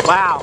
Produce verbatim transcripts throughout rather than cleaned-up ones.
Wow.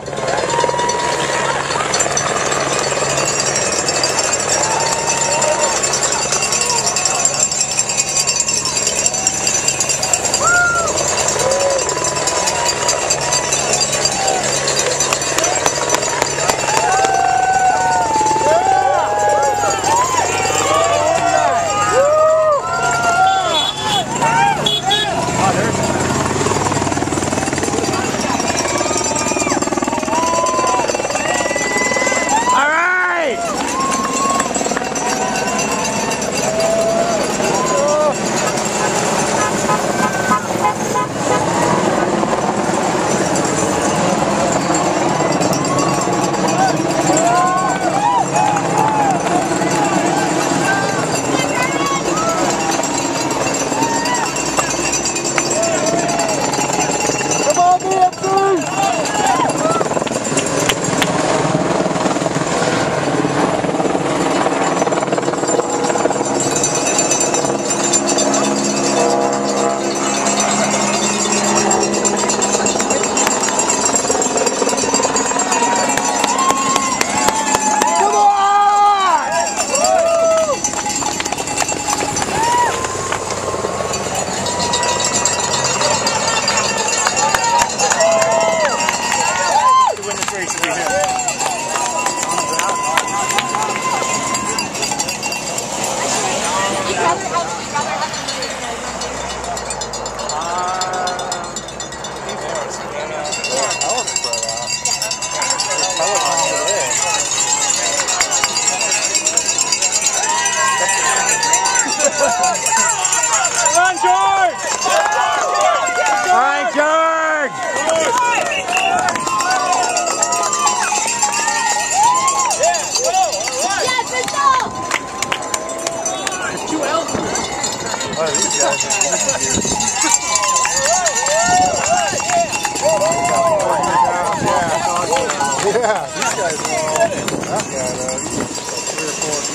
Yeah, these guys are all, that guy though, three or four.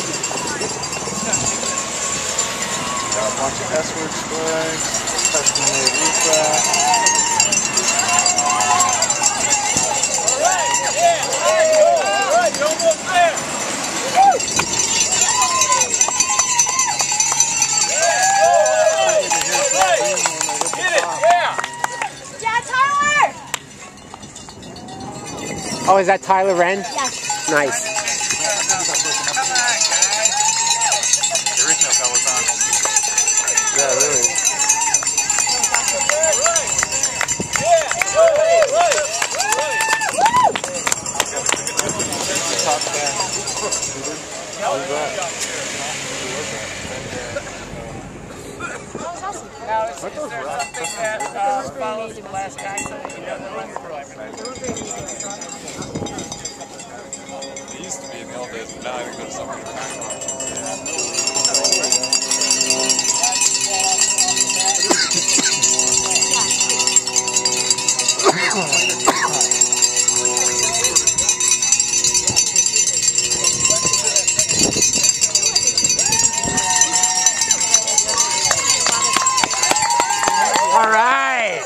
Got a bunch of S-word flags, custom made roof rack. Alright, yeah, alright, go, alright, you're almost there. Woo! Yeah, alright, alright, get it, yeah. Yeah, Tyler! Oh, is that Tyler Wren? Yes. Nice. There is no Peloton. Yeah, really. Yeah, right, right, Top fan. How's that? Now, is, is there something that uh, follows the last guy so that you know the run through everything? It used to be in the old days, but now I think there's something to back on. All right.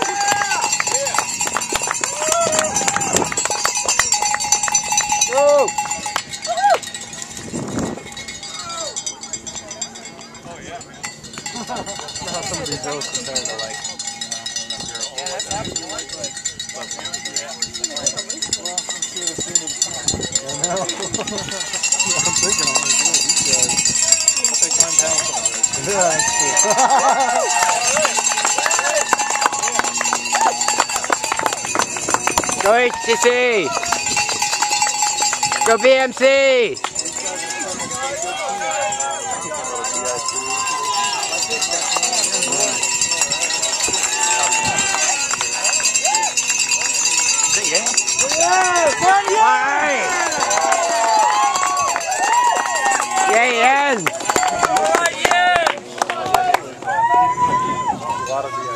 Go. Oh yeah, man. That's how some of these roads compare to like, you know, if you're old. Yeah, that's absolutely like, like, well, I'm sure the sooner the time. I know. I'm thinking I'm gonna do it. These guys, I'll take nine pounds on it. Yeah, that's true. Go H T C. Go B M C. Yay, Yen! Alright, yeah! A lot of the